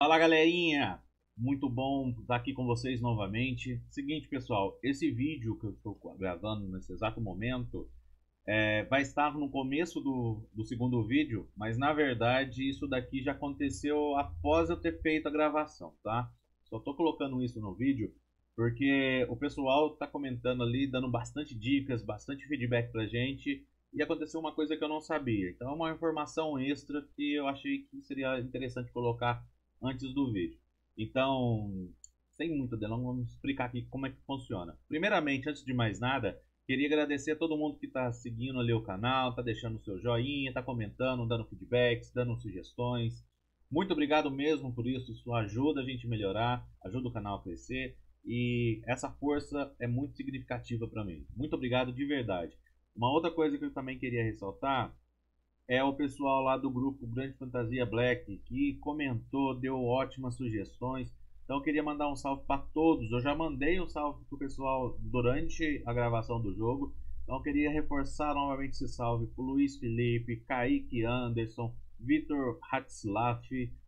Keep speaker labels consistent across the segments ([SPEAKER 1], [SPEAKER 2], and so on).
[SPEAKER 1] Fala galerinha, muito bom estar aqui com vocês novamente. Seguinte pessoal, esse vídeo que eu estou gravando nesse exato momento vai estar no começo do segundo vídeo, mas na verdade isso daqui já aconteceu após eu ter feito a gravação, tá? Só estou colocando isso no vídeo porque o pessoal está comentando ali, dando bastante dicas, bastante feedback pra gente, e aconteceu uma coisa que eu não sabia. Então é uma informação extra que eu achei que seria interessante colocar antes do vídeo. Então, sem muita delonga, vamos explicar aqui como é que funciona. Primeiramente, antes de mais nada, queria agradecer a todo mundo que está seguindo ali o canal, está deixando o seu joinha, está comentando, dando feedbacks, dando sugestões. Muito obrigado mesmo por isso, isso ajuda a gente a melhorar, ajuda o canal a crescer e essa força é muito significativa para mim. Muito obrigado de verdade. Uma outra coisa que eu também queria ressaltar é o pessoal lá do grupo Grande Fantasia Black, que comentou, deu ótimas sugestões. Então eu queria mandar um salve para todos. Eu já mandei um salve para o pessoal durante a gravação do jogo. Então eu queria reforçar novamente esse salve para o Luiz Felipe, Kaique Anderson, Vitor Hatzlaff,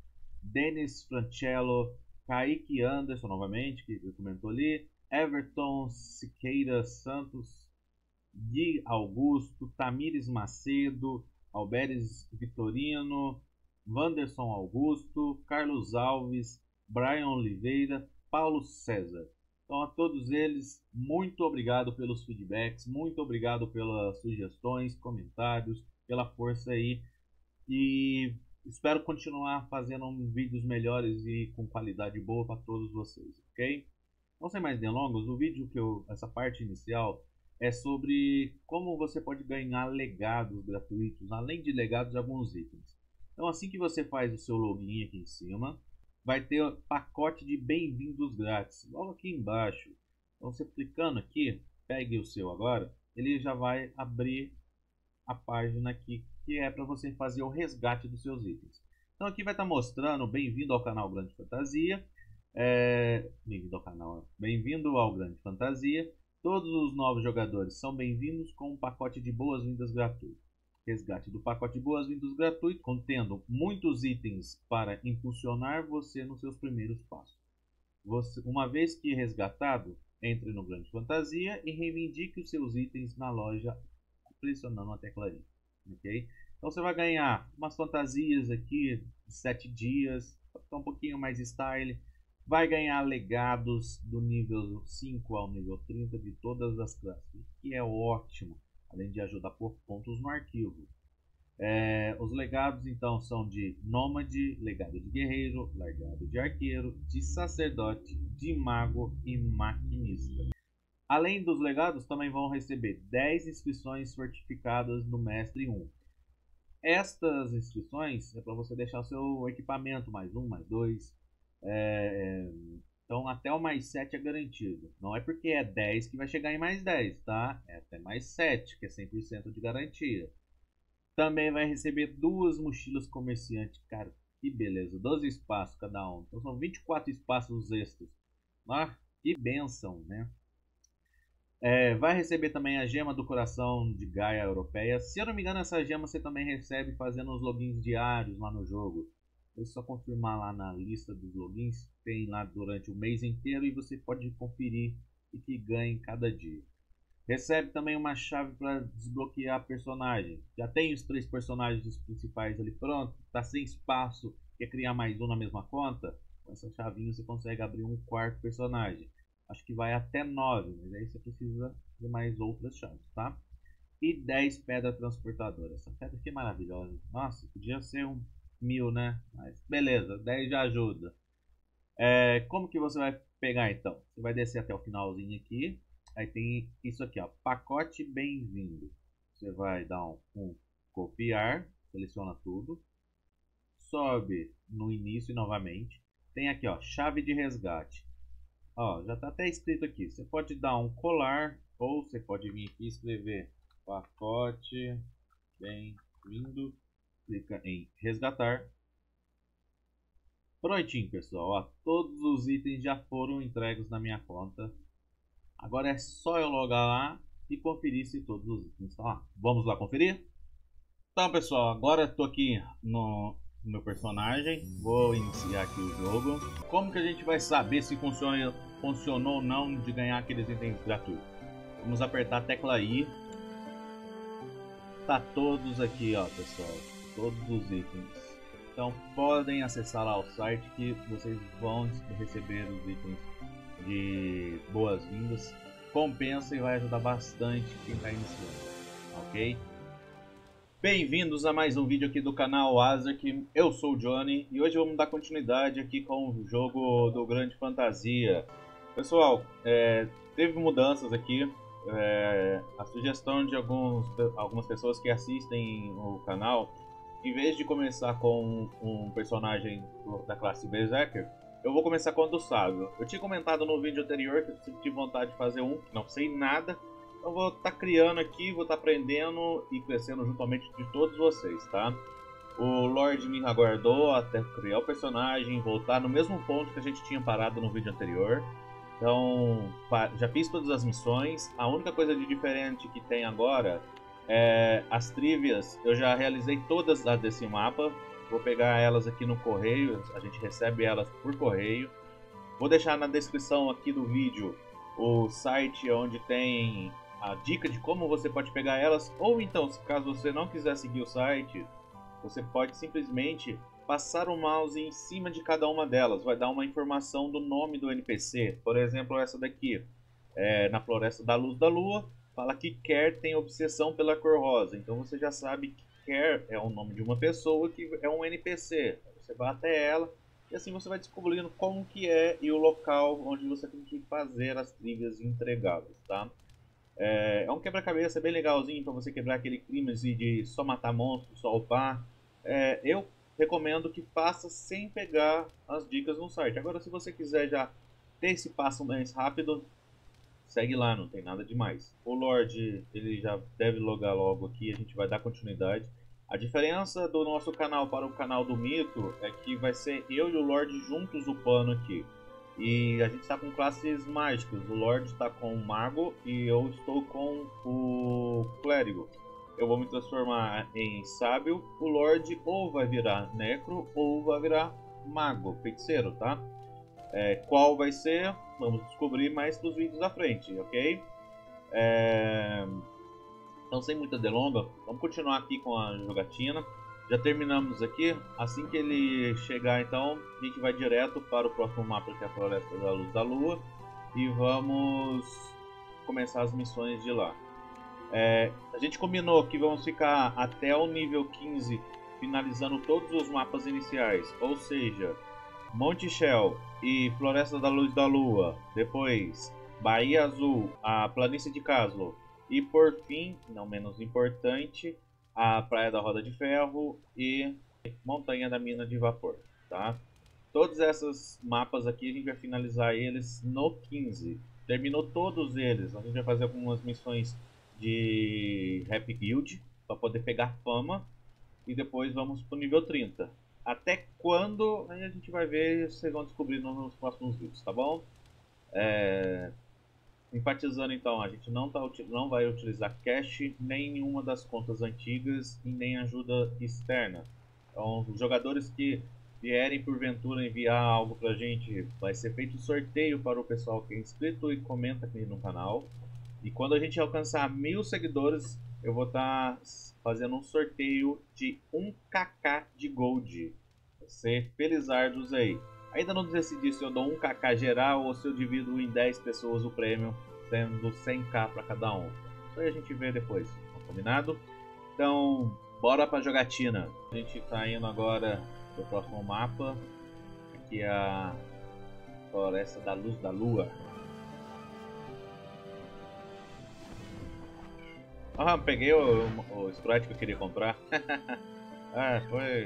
[SPEAKER 1] Denis Francello, Kaique Anderson novamente, que comentou ali, Everton Siqueira Santos, Gui Augusto, Tamires Macedo, Alberes Vitorino, Wanderson Augusto, Carlos Alves, Brian Oliveira, Paulo César. Então a todos eles, muito obrigado pelos feedbacks, muito obrigado pelas sugestões, comentários, pela força aí. E espero continuar fazendo vídeos melhores e com qualidade boa para todos vocês, ok? Então sem mais delongas, o vídeo essa parte inicial é sobre como você pode ganhar legados gratuitos, além de legados de alguns itens. Então assim que você faz o seu login aqui em cima, vai ter o pacote de bem-vindos grátis, logo aqui embaixo. Então você clicando aqui, pegue o seu agora, ele já vai abrir a página aqui, que é para você fazer o resgate dos seus itens. Então aqui vai estar mostrando, bem-vindo ao canal Grande Fantasia, bem-vindo ao Grande Fantasia. Todos os novos jogadores são bem-vindos com um pacote de boas-vindas gratuito. Resgate do pacote de boas-vindas gratuito, contendo muitos itens para impulsionar você nos seus primeiros passos. Uma vez que resgatado, entre no Grande Fantasia e reivindique os seus itens na loja pressionando a tecla I. Ok? Então você vai ganhar umas fantasias aqui de 7 dias, para ficar um pouquinho mais style. Vai ganhar legados do nível 5 ao nível 30 de todas as classes, que é ótimo, além de ajudar por pontos no arquivo. Os legados então são de nômade, legado de guerreiro, legado de arqueiro, de sacerdote, de mago e maquinista. Além dos legados, também vão receber 10 inscrições fortificadas no Mestre 1. Estas inscrições é para você deixar o seu equipamento mais 1, mais 2. Então até o mais 7 é garantido. Não é porque é 10 que vai chegar em mais 10, tá? É até mais 7, que é 100% de garantia. Também vai receber 2 mochilas comerciante. Cara, que beleza. 12 espaços cada um. Então são 24 espaços extras. Ah, que benção, né? Vai receber também a gema do coração de Gaia Europeia. Se eu não me engano, essa gema você também recebe fazendo os logins diários lá no jogo. É só confirmar lá na lista dos logins. Tem lá durante o mês inteiro e você pode conferir o que ganha em cada dia. Recebe também uma chave para desbloquear personagem. Já tem os 3 personagens principais ali pronto. Está sem espaço, quer criar mais um na mesma conta? Com essa chavinha você consegue abrir um 4º personagem. Acho que vai até 9, mas aí você precisa de mais outras chaves, tá? E 10 pedras transportadoras. Essa pedra aqui é maravilhosa. Nossa, podia ser 1000, né? Mas beleza, 10 já ajuda. Como que você vai pegar então? Você vai descer até o finalzinho aqui. Aí tem isso aqui, ó, pacote bem-vindo. Você vai dar um copiar, seleciona tudo. Sobe no início novamente. Tem aqui, ó, chave de resgate. Ó, já está até escrito aqui. Você pode dar um colar ou você pode vir aqui e escrever pacote bem-vindo. Clica em resgatar. Prontinho, pessoal. Ó, todos os itens já foram entregues na minha conta. Agora é só eu logar lá e conferir se todos os itens estão lá. Vamos lá conferir? Então, pessoal, agora estou aqui o meu personagem. Vou iniciar aqui o jogo. Como que a gente vai saber se funcionou ou não de ganhar aqueles itens gratuitos? Vamos apertar a tecla I. Tá todos aqui, ó, pessoal. Todos os itens. Então podem acessar lá o site que vocês vão receber os itens de boas-vindas. Compensa e vai ajudar bastante quem está iniciando, ok? Bem-vindos a mais um vídeo aqui do canal Azark. Eu sou o Johnny e hoje vamos dar continuidade aqui com o jogo do Grande Fantasia. Pessoal, teve mudanças aqui. A sugestão de algumas pessoas que assistem o canal, em vez de começar com um personagem da classe Berserker, eu vou começar com o do Sábio. Eu tinha comentado no vídeo anterior que eu tive vontade de fazer um, não sei nada. Eu vou estar criando aqui, vou estar aprendendo e crescendo juntamente de todos vocês, tá? O Lorde me aguardou até criar o personagem, voltar no mesmo ponto que a gente tinha parado no vídeo anterior. Então, já fiz todas as missões. A única coisa de diferente que tem agora é as trivias. Eu já realizei todas as desse mapa. Vou pegar elas aqui no correio, a gente recebe elas por correio. Vou deixar na descrição aqui do vídeo o site onde tem a dica de como você pode pegar elas. Ou então, caso você não quiser seguir o site, você pode simplesmente passar o mouse em cima de cada uma delas. Vai dar uma informação do nome do NPC. Por exemplo, essa daqui, na Floresta da Luz da Lua, fala que Kerr tem obsessão pela cor rosa. Então você já sabe que Kerr é o nome de uma pessoa que é um NPC. Você vai até ela e assim você vai descobrindo como que é e o local onde você tem que fazer as trilhas e entregá-las, tá? É um quebra-cabeça bem legalzinho para você quebrar aquele clima de só matar monstros, só upar. Eu recomendo que faça sem pegar as dicas no site. Agora, se você quiser já ter esse passo mais rápido, segue lá, não tem nada demais. O Lorde, ele já deve logar logo aqui, a gente vai dar continuidade. A diferença do nosso canal para o canal do Mito é que vai ser eu e o Lorde juntos upando aqui. E a gente está com classes mágicas. O Lorde está com o Mago e eu estou com o Clérigo. Eu vou me transformar em Sábio. O Lorde ou vai virar Necro ou vai virar Mago, Feiticeiro, tá? Qual vai ser? Vamos descobrir mais nos vídeos da frente, ok? Então, sem muita delonga, vamos continuar aqui com a jogatina. Já terminamos aqui. Assim que ele chegar, então, a gente vai direto para o próximo mapa, que é a Floresta da Luz da Lua. E vamos começar as missões de lá. A gente combinou que vamos ficar até o nível 15, finalizando todos os mapas iniciais. Ou seja, Monte Shell e Floresta da Luz da Lua. Depois, Bahia Azul, a Planície de Caslo. E por fim, não menos importante, a Praia da Roda de Ferro e Montanha da Mina de Vapor, tá? Todos esses mapas aqui a gente vai finalizar eles no 15. Terminou todos eles, a gente vai fazer algumas missões de Rap Guild para poder pegar fama e depois vamos para o nível 30. Até quando a gente vai ver, vocês vão descobrir nos próximos vídeos, tá bom? Enfatizando então, a gente não vai utilizar cache, nem nenhuma das contas antigas e nem ajuda externa. Então, os jogadores que vierem porventura enviar algo pra gente, vai ser feito sorteio para o pessoal que é inscrito e comenta aqui no canal. E quando a gente alcançar 1000 seguidores, eu vou estar fazendo um sorteio de 1kk de Gold. Vai ser felizardos aí. Ainda não decidi se eu dou 1kk geral ou se eu divido em 10 pessoas o prêmio, tendo 100k para cada um. Isso aí a gente vê depois, tá combinado? Então, bora pra jogatina. A gente tá indo agora pro próximo mapa, que é a Floresta da Luz da Lua. Peguei o sprite que eu queria comprar. Foi...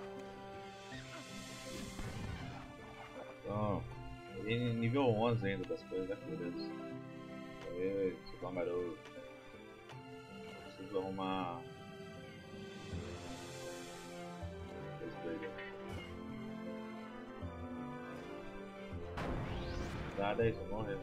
[SPEAKER 1] Então, nível 11 ainda das coisas, beleza. Esse garoto. Preciso arrumar. Nada é isso, morreu.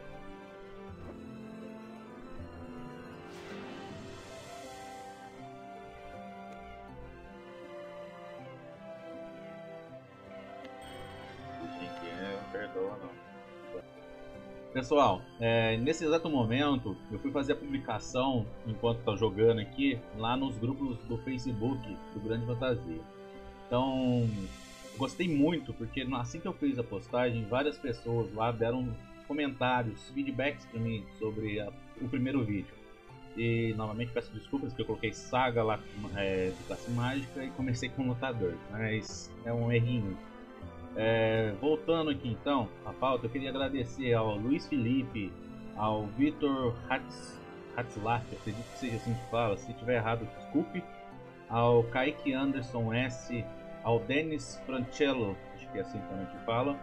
[SPEAKER 1] Pessoal, nesse exato momento eu fui fazer a publicação, enquanto tá jogando aqui, lá nos grupos do Facebook do Grande Fantasia. Então, gostei muito, porque assim que eu fiz a postagem, várias pessoas lá deram comentários, feedbacks para mim sobre o primeiro vídeo. E novamente peço desculpas porque eu coloquei saga lá de classe mágica e comecei com lutador, mas é um errinho. Voltando aqui então à pauta, eu queria agradecer ao Luiz Felipe, ao Vitor Hatzlaff, acredito que seja assim que fala, se tiver errado desculpe, ao Kaique Anderson S, ao Denis Francello, acho que é assim também que fala,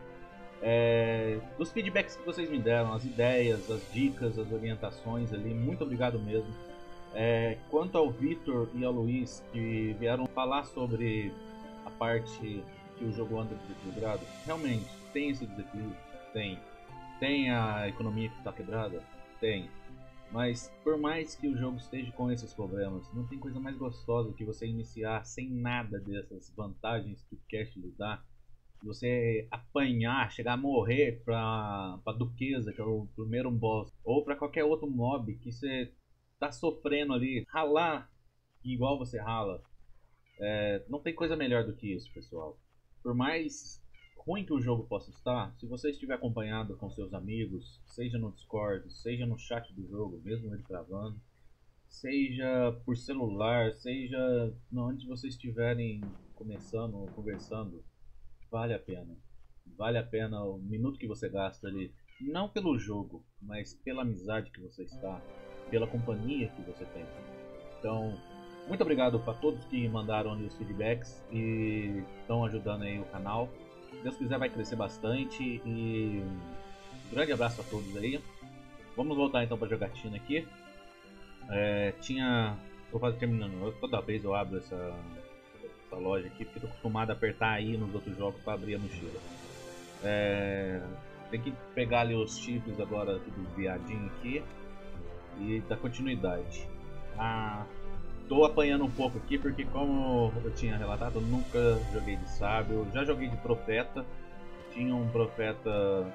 [SPEAKER 1] dos feedbacks que vocês me deram, as ideias, as dicas, as orientações ali, muito obrigado mesmo. Quanto ao Vitor e ao Luiz, que vieram falar sobre a parte que o jogo anda desequilibrado, realmente tem esse desequilíbrio? Tem a economia que está quebrada? Tem. Mas por mais que o jogo esteja com esses problemas, não tem coisa mais gostosa que você iniciar sem nada dessas vantagens que o cast lhe dá. Você apanhar, chegar a morrer pra Duquesa, que é o primeiro boss, ou pra qualquer outro mob que você tá sofrendo ali, ralar igual você rala. Não tem coisa melhor do que isso, pessoal. Por mais ruim que o jogo possa estar, se você estiver acompanhado com seus amigos, seja no Discord, seja no chat do jogo, mesmo ele travando, seja por celular, seja onde vocês estiverem começando ou conversando, vale a pena. Vale a pena o minuto que você gasta ali, não pelo jogo, mas pela amizade que você está, pela companhia que você tem. Então, muito obrigado para todos que mandaram ali os feedbacks e estão ajudando aí o canal. Se Deus quiser vai crescer bastante e um grande abraço a todos aí. Vamos voltar então para a jogatina aqui. Tô quase terminando. Toda vez eu abro essa loja aqui porque tô acostumado a apertar aí nos outros jogos para abrir a mochila. Tem que pegar ali os chips agora do viadinho aqui e dar continuidade. Tô apanhando um pouco aqui porque, como eu tinha relatado, eu nunca joguei de sábio. Já joguei de profeta. Tinha um profeta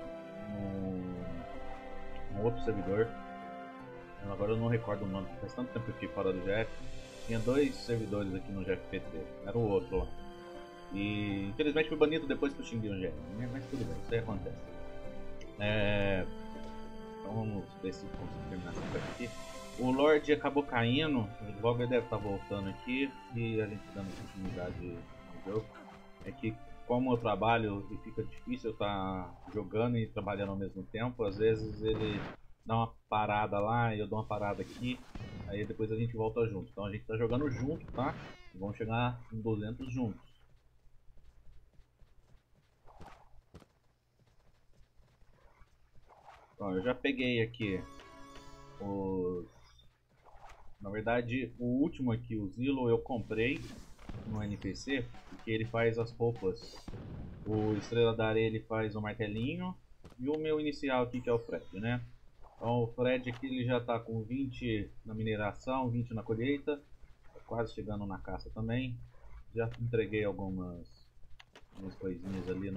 [SPEAKER 1] num outro servidor. Agora eu não recordo o nome, faz tanto tempo que eu fiquei fora do GF. Tinha 2 servidores aqui no GFPT, era o outro lá. E infelizmente foi banido depois que eu xinguei o GF, mas tudo bem, isso aí acontece. Então vamos ver se consigo terminar essa parte aqui. O Lorde acabou caindo, logo ele deve estar voltando aqui e a gente dando continuidade no jogo. É que como eu trabalho e fica difícil eu estar jogando e trabalhando ao mesmo tempo, às vezes ele dá uma parada lá e eu dou uma parada aqui, aí depois a gente volta junto. Então a gente está jogando junto, tá? E vamos chegar em 200 juntos. Bom, eu já peguei aqui na verdade, o último aqui, o Zillow, eu comprei no NPC, porque ele faz as roupas. O Estrela da Areia ele faz o martelinho, e o meu inicial aqui que é o Fred, né? Então o Fred aqui ele já está com 20 na mineração, 20 na colheita, tá quase chegando na caça também. Já entreguei algumas coisinhas ali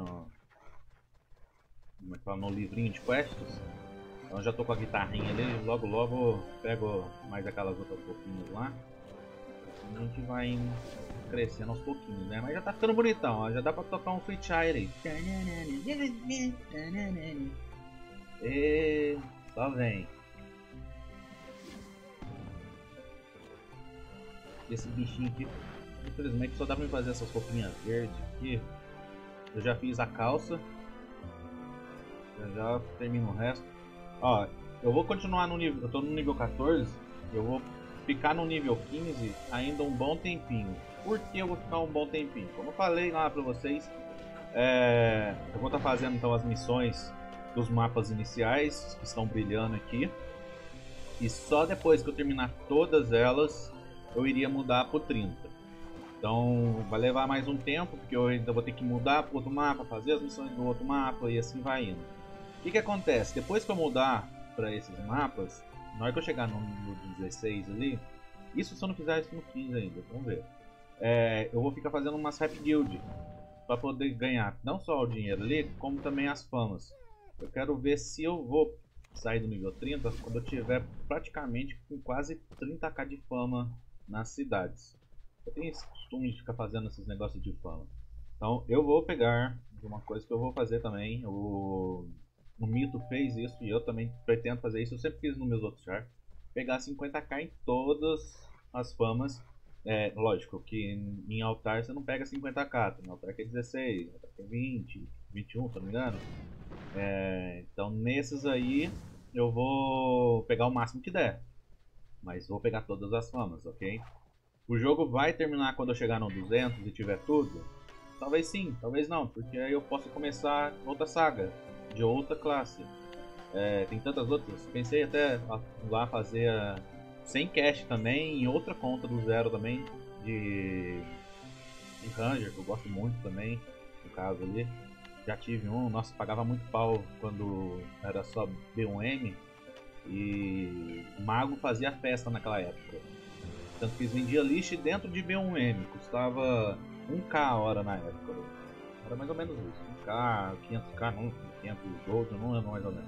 [SPEAKER 1] no livrinho de quests. Então já tô com a guitarrinha ali, logo logo pego mais aquelas outras pouquinhas lá. A gente vai crescendo aos pouquinhos, né? Mas já tá ficando bonitão, ó. Já dá pra tocar um Sweet Child aí. E só vem. Esse bichinho aqui, infelizmente só dá pra fazer essas roupinhas verdes aqui. Eu já fiz a calça. Já termino o resto. Ó, eu vou continuar no nível. Eu tô no nível 14. Eu vou ficar no nível 15 ainda um bom tempinho. Por que eu vou ficar um bom tempinho? Como eu falei lá pra vocês, eu vou estar fazendo então as missões dos mapas iniciais que estão brilhando aqui. E só depois que eu terminar todas elas, eu iria mudar pro 30. Então vai levar mais um tempo, porque eu ainda vou ter que mudar pro outro mapa, fazer as missões do outro mapa e assim vai indo. O que acontece? Depois que eu mudar para esses mapas, na hora que eu chegar no 16 ali, isso se eu não fizer isso no 15 ainda, vamos ver. Eu vou ficar fazendo umas Rap Guild para poder ganhar não só o dinheiro ali, como também as famas. Eu quero ver se eu vou sair do nível 30 quando eu tiver praticamente com quase 30k de fama nas cidades. Eu tenho esse costume de ficar fazendo esses negócios de fama. Então eu vou pegar uma coisa que eu vou fazer também. O Mito fez isso e eu também pretendo fazer isso. Eu sempre fiz nos meus outros char. Pegar 50k em todas as famas. É, lógico que em altar você não pega 50k. Tem altar que é 16, altar que é 20, 21, se eu não me engano. Então nesses aí eu vou pegar o máximo que der. Mas vou pegar todas as famas, ok? O jogo vai terminar quando eu chegar no 200 e tiver tudo? Talvez sim, talvez não, porque aí eu posso começar outra saga, de outra classe. Tem tantas outras, pensei até lá fazer sem cash também, em outra conta do zero também, de Ranger, que eu gosto muito também, no caso ali. Já tive um, nossa, pagava muito pau quando era só B1M e Mago fazia festa naquela época. Tanto que vendia lixo dentro de B1M, custava 1k a hora na época. Era mais ou menos isso, 1k, 500k, não, 500 gold, não lembro mais ou menos.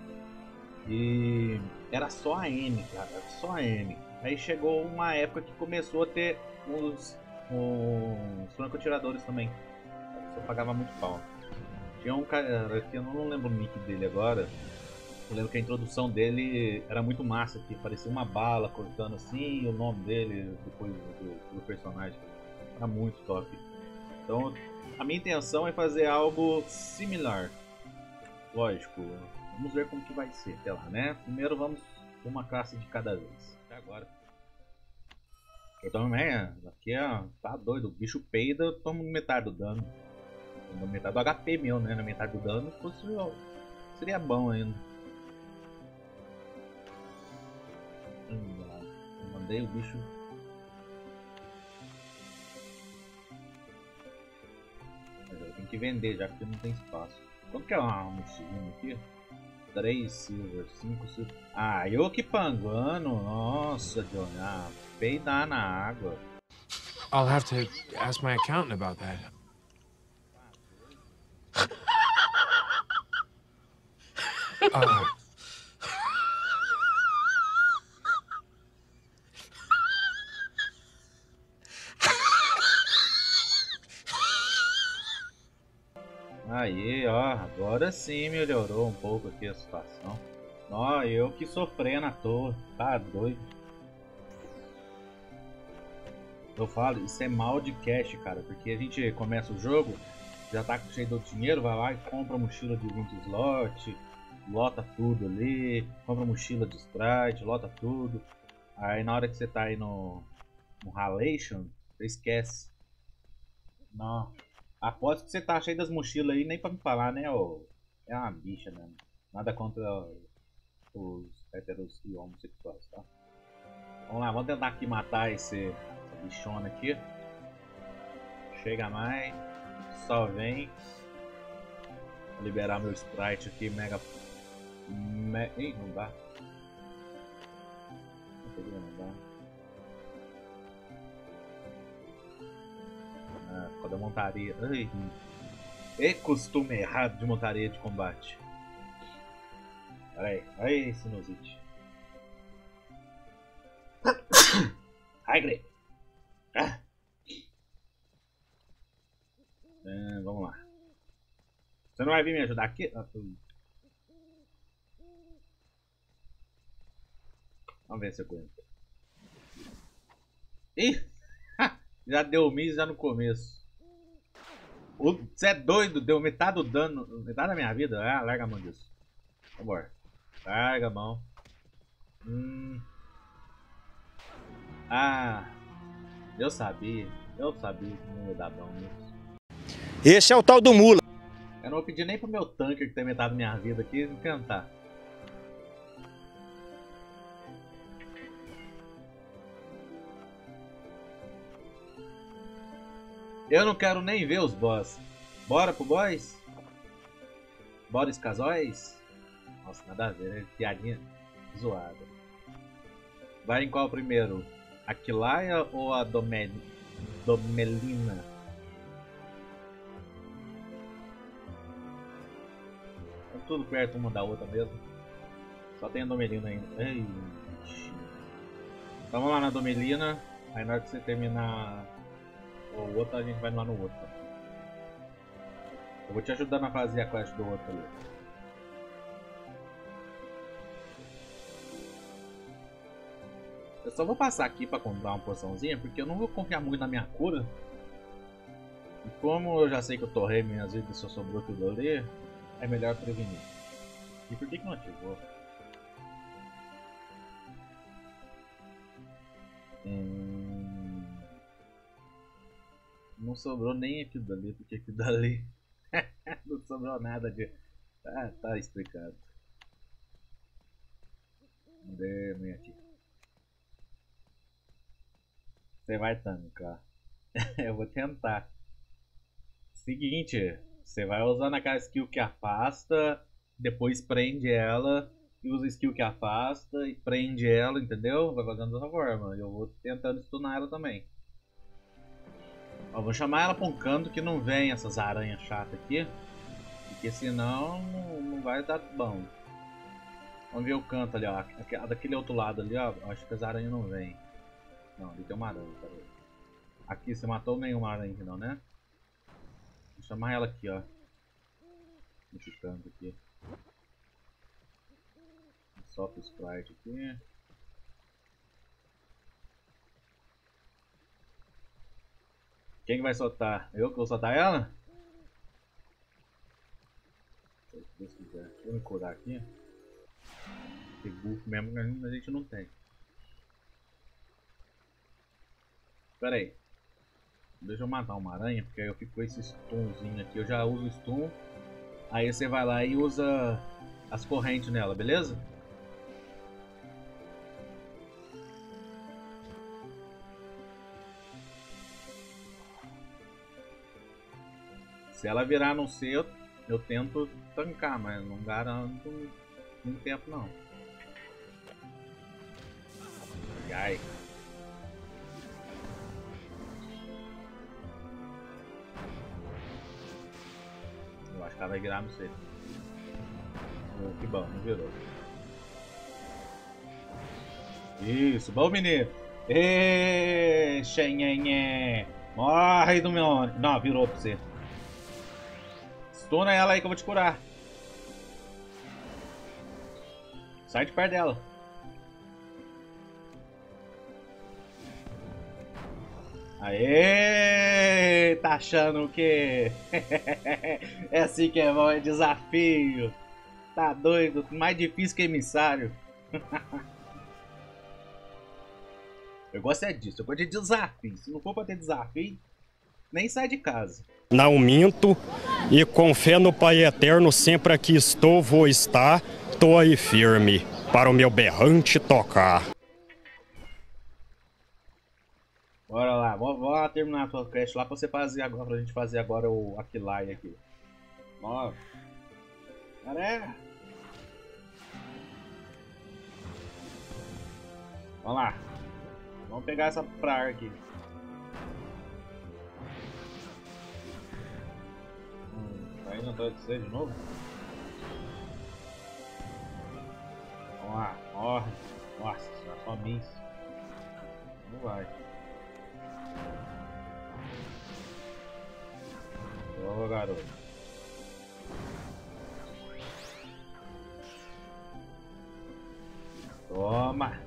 [SPEAKER 1] E era só AM, cara, era só AM. Aí chegou uma época que começou a ter os francotiradores também. Você pagava muito pau. Tinha um cara que eu não lembro o nick dele agora. Eu lembro que a introdução dele era muito massa, que parecia uma bala cortando assim, e o nome dele depois do personagem. Era muito top. Então a minha intenção é fazer algo similar. Lógico, vamos ver como que vai ser até lá, né? Primeiro vamos uma classe de cada vez. Até agora. Eu também, aqui tá doido, o bicho peida, eu tomo metade do dano. Na metade do HP meu, né? Na metade do dano, seria bom ainda. Eu mandei o bicho. Mas eu tenho que vender já, porque não tem espaço. Quanto que é um segundo aqui? 3 silver, 5 silver. Ah, eu que panguano. Nossa, Johnny. Ah, peidar na água.
[SPEAKER 2] I'll have to ask my accountant about that.
[SPEAKER 1] Aí, ó, agora sim melhorou um pouco aqui a situação. Ó, eu que sofrendo à toa, tá doido. Eu falo, isso é mal de cash, cara, porque a gente começa o jogo, já tá cheio do dinheiro, vai lá e compra mochila de 20 slot, lota tudo ali, compra mochila de sprite, lota tudo. Aí na hora que você tá aí no Halation, você esquece. Não. Aposto que você tá cheio das mochilas aí, nem pra me falar, né? Ô, é uma bicha mesmo. Nada contra os héteros e homossexuais, tá? Vamos lá, vamos tentar aqui matar essa bichona aqui. Chega mais. Só vem. Vou liberar meu sprite aqui, mega... Ih, não dá. Não dá. Ficou da montaria. Ai, é costume errado de montaria de combate. Pera aí, aí, sinusite. Ai, Grey. Vamos lá. Você não vai vir me ajudar aqui? Vamos ver se eu aguento. Ih! Já deu miss já no começo. Você é doido? Deu metade do dano, metade da minha vida? Ah, larga a mão disso. Vambora. Larga a mão. Ah, eu sabia que não ia dar bom nisso.
[SPEAKER 3] Esse é o tal do mula.
[SPEAKER 1] Eu não vou pedir nem pro meu tanque que tem metade da minha vida aqui tentar. Eu não quero nem ver os boss. Bora pro boss? Bora os casóis? Nossa, nada a ver, né? Piadinha zoada. Vai em qual primeiro? A Kilaia ou a Domelina? tudo perto uma da outra mesmo. Só tem a Domelina ainda. Ei. Então vamos lá na Domelina. Aí na hora que você terminar o outro, a gente vai lá no outro. Eu vou te ajudando a fazer a quest do outro ali. Eu só vou passar aqui pra comprar uma poçãozinha, porque eu não vou confiar muito na minha cura. E como eu já sei que eu torrei minhas vidas e só sobrou tudo ali, é melhor prevenir. E por que não ativou? Não sobrou nem aquilo dali, porque aquilo dali não sobrou nada de... Ah, tá explicado. Cadê aqui? Você vai tancar. Eu vou tentar. Seguinte, você vai usando aquela skill que afasta, depois prende ela, e usa a skill que afasta e prende ela, entendeu? Vai fazendo dessa forma. Eu vou tentando stunar ela também. Ó, vou chamar ela pra um canto que não vem essas aranhas chatas aqui, porque senão não vai dar bom. Vamos ver o canto ali, ó. Daquele outro lado ali, ó. Acho que as aranhas não vêm. Não, ali tem uma aranha, peraí. Aqui, você matou nenhuma aranha aqui não, né? Vou chamar ela aqui, ó. Nesse canto aqui. Solta o sprite aqui. Quem que vai soltar? Eu que vou soltar ela? Se Deus quiser. Deixa eu me curar aqui. Esse buff mesmo a gente não tem. Pera aí. Deixa eu matar uma aranha, porque aí eu fico com esse stunzinho aqui. Eu já uso stun. Aí você vai lá e usa as correntes nela, beleza? Se ela virar no seu, eu tento tancar, mas não garanto muito tempo não. Ai. Eu acho que ela vai virar no seu. Oh, que bom, não virou. Isso, bom menino. Êêê, xenhenhé. Morre do meu ônibus. Não, virou pra você. Stuna ela aí que eu vou te curar. Sai de perto dela. Aê! Tá achando o quê? É assim que é bom, é desafio. Tá doido? Mais difícil que emissário. Eu gosto é disso, eu gosto de desafio. Se não for pra ter desafio, nem sai de casa.
[SPEAKER 3] Não minto, e com fé no Pai Eterno, sempre aqui estou, vou estar, tô aí firme, para o meu berrante tocar.
[SPEAKER 1] Bora lá, vamos lá terminar a tua quest lá pra você fazer agora, pra gente fazer agora o Aquilai aqui. Bora. Galera. Vamos lá. Vamos pegar essa praga aqui. Tá indo atrás de você de novo? Vamos lá, morre. Nossa, só miss. Não vai. Boa, garoto. Toma.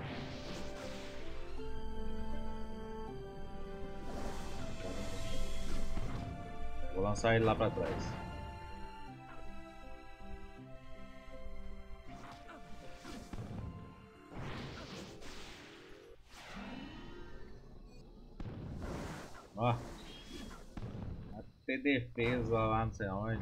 [SPEAKER 1] Vou lançar ele lá pra trás. Ó. Vai ter defesa lá, não sei onde.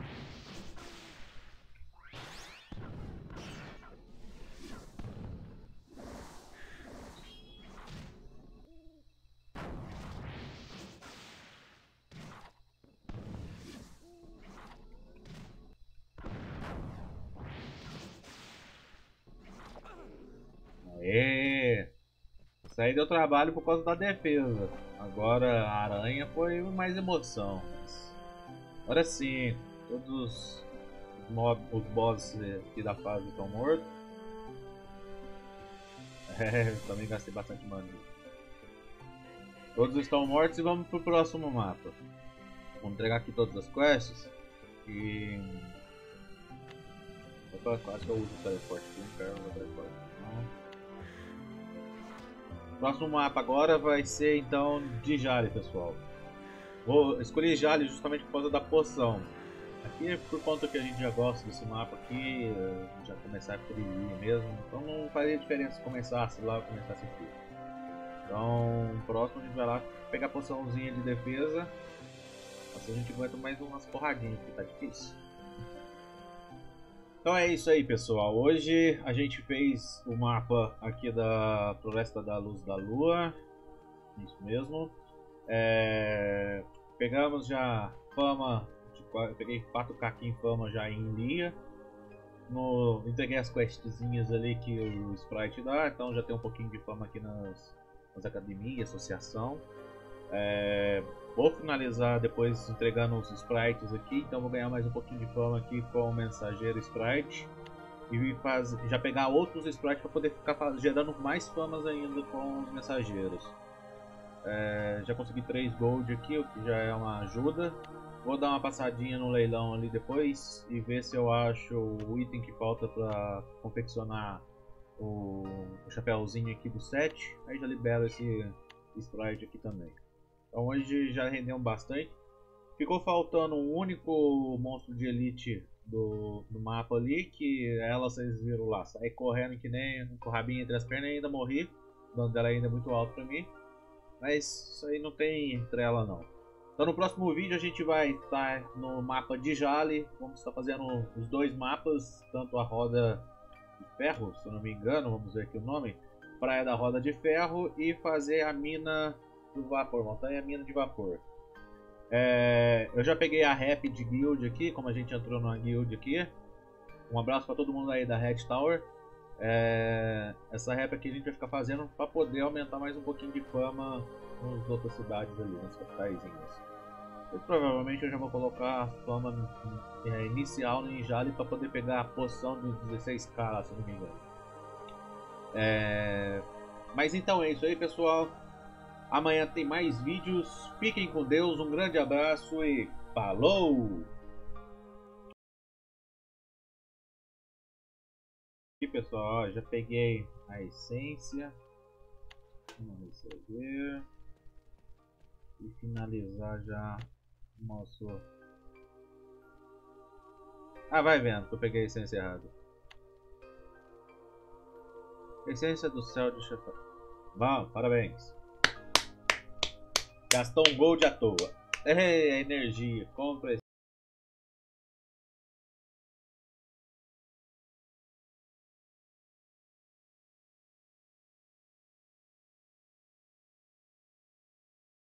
[SPEAKER 1] Aê! Isso aí deu trabalho por causa da defesa. Agora a aranha foi mais emoção. Agora sim, todos os os bosses aqui da fase estão mortos. Também gastei bastante mana. Todos estão mortos e vamos pro próximo mapa. Vamos entregar aqui todas as quests. E... eu acho que eu uso o teleporte aqui, não quero o teleporte. O próximo mapa agora vai ser então de Jale, pessoal. Vou escolher Jale justamente por causa da poção. Aqui é por conta que a gente já gosta desse mapa aqui, já começar por ir mesmo, então não faria diferença se começasse lá ou começasse aqui. Então, o próximo a gente vai lá pegar a poçãozinha de defesa, assim a gente aguenta mais umas porradinhas que tá difícil. Então é isso aí, pessoal, hoje a gente fez o mapa aqui da Floresta da Luz da Lua, isso mesmo. Pegamos já fama. Eu peguei 4k aqui em fama já em Lia. Entreguei as questzinhas ali que o Sprite dá, então já tem um pouquinho de fama aqui nas academias, associação. Vou finalizar depois entregando os Sprites aqui, então vou ganhar mais um pouquinho de fama aqui com o Mensageiro Sprite. E já pegar outros Sprites para poder ficar gerando mais famas ainda com os Mensageiros. Já consegui 3 Gold aqui, o que já é uma ajuda. Vou dar uma passadinha no leilão ali depois e ver se eu acho o item que falta para confeccionar o chapéuzinho aqui do set. Aí já libero esse Sprite aqui também. Então hoje já rendeu bastante. Ficou faltando um único monstro de elite do mapa ali, que ela vocês viram lá, sair correndo que nem com o rabinho entre as pernas e ainda morri. O dano dela ainda é muito alto para mim. Mas isso aí não tem trela não. Então no próximo vídeo a gente vai estar no mapa de Jale. Vamos estar fazendo os 2 mapas, tanto a Roda de Ferro, se eu não me engano, vamos ver aqui o nome. Praia da Roda de Ferro e fazer a Mina do Vapor, Montanha Mina de Vapor. Eu já peguei a rap de guild aqui, como a gente entrou numa guild aqui. Um abraço para todo mundo aí da Red Tower. Essa rap aqui a gente vai ficar fazendo para poder aumentar mais um pouquinho de fama nas outras cidades ali, nas capitais. E provavelmente eu já vou colocar a fama inicial no Jale para poder pegar a poção dos 16k lá, se não me engano. Mas então é isso aí, pessoal. Amanhã tem mais vídeos. Fiquem com Deus, um grande abraço e falou! Aqui, pessoal, ó, já peguei a essência. Vamos receber e finalizar já o nosso. Vai vendo que eu peguei a essência errada. Essência do céu de chefão. Bom, parabéns. Gastou um gold à toa. Energia, compra.